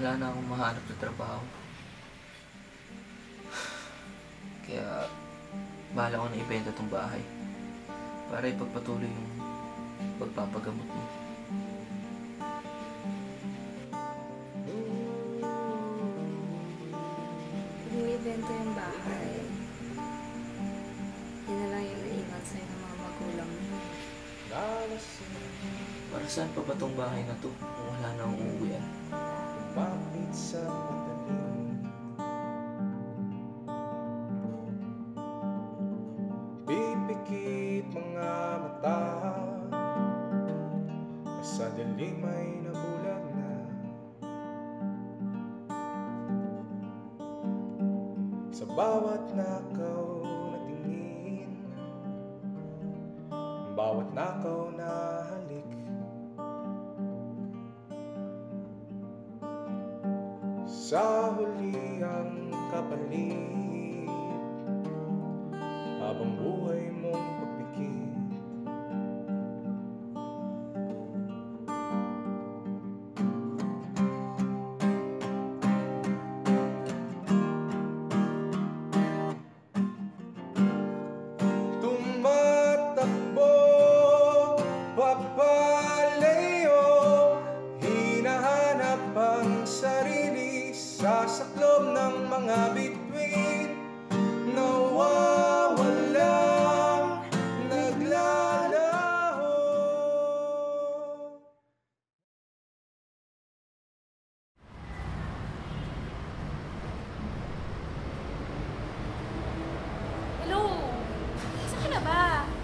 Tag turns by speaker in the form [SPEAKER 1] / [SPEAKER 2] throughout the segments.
[SPEAKER 1] wala na akong mahanap sa trabaho. Kaya bahala ko na ibenta tong bahay para ipagpatuloy yung pagpapagamot mo.
[SPEAKER 2] Kung mo ibenta yung bahay, yun na lang yung naiwan sa'yo ng mga magulang mo.
[SPEAKER 1] Para saan pa ba tong bahay na to kung wala na akong uuwian?
[SPEAKER 3] Lumapit sa madaling, pipikit mga mata, sa dilim ay nabulag na. Sa bawat nakaw na tingin, bawat nakaw na halik, sa huli ang kapalit, habang buhay mong pagpikit. Tumatakbo, papalayo, hinahanap ang sarili sa saklom ng mga bituin, nawawala, naglalaho.
[SPEAKER 4] Hello? Saan ka na ba?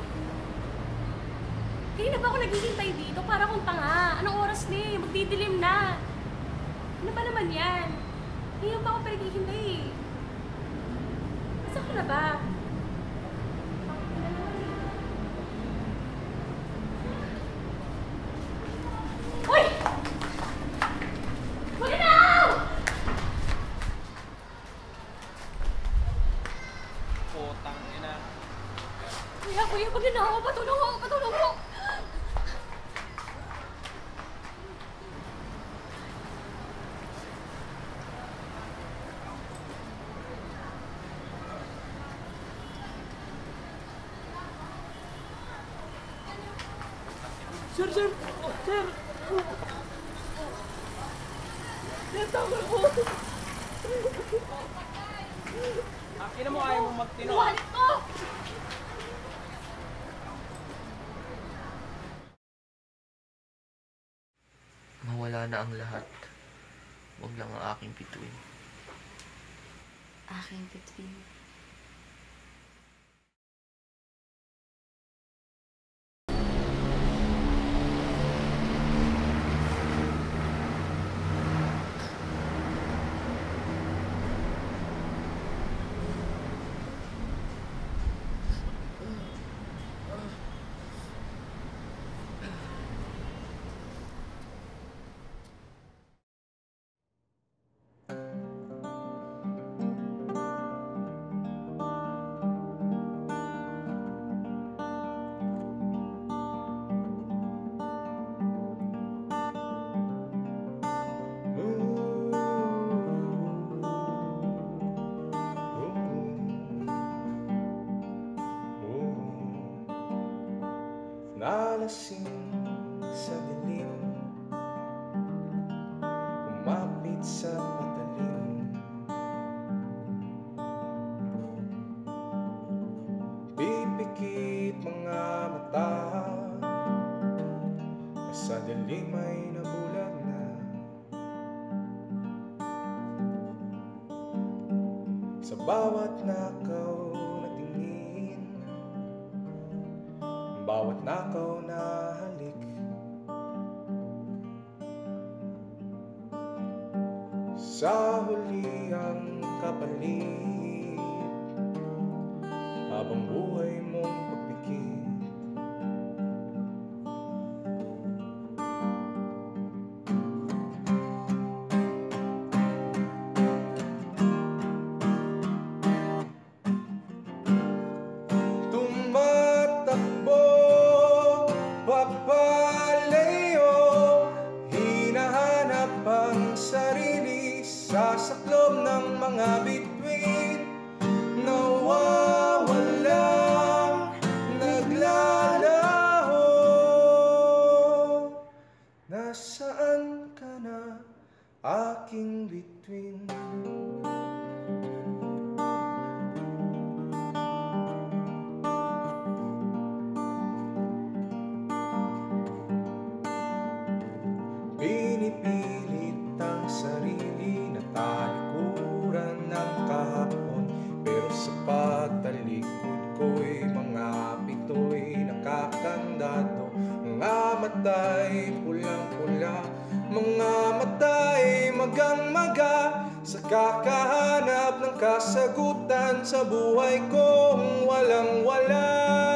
[SPEAKER 4] Kanina ba ako naghihintay dito para akong tanga? Anong oras na eh? Magdidilim na. Ano ba naman yan? Ngayon pa ako pinaghihintay eh. Saan ka na ba? Hoy! Huwag na!
[SPEAKER 5] Putang ina.
[SPEAKER 4] Kuya, huwag na ako. Patulong mo, patulong mo.
[SPEAKER 1] Sir! Sir! Sir, tama po!
[SPEAKER 5] Ina mo, ayaw mo magtino.
[SPEAKER 4] Wallet ko!
[SPEAKER 1] Mawala na ang lahat. Huwag lang ang aking bituin.
[SPEAKER 2] Aking bituin.
[SPEAKER 3] Nalasing sa dilim, umapit sa patalim, pipikit mga mata, sa dilim ay nabulag na. Sa bawat nakaw na tingin, bawat nakaw na halik, sa huli ang kapalit, habang buhay mong pagpikit. Tumatakbo, papalayo, hinahanap ang sarili saklom ng mga bituin. Nawawala, naglalaho. Nasaan ka na, aking bituin? Pinipilit ang sarili na talikuran ng kahapon, pero sa pagtalikod ko'y mga pito'y nakakandado. Mga mata'y pulang-pula, mga mata'y magang-maga, sa kakahanap ng kasagutan sa buhay kong walang-wala.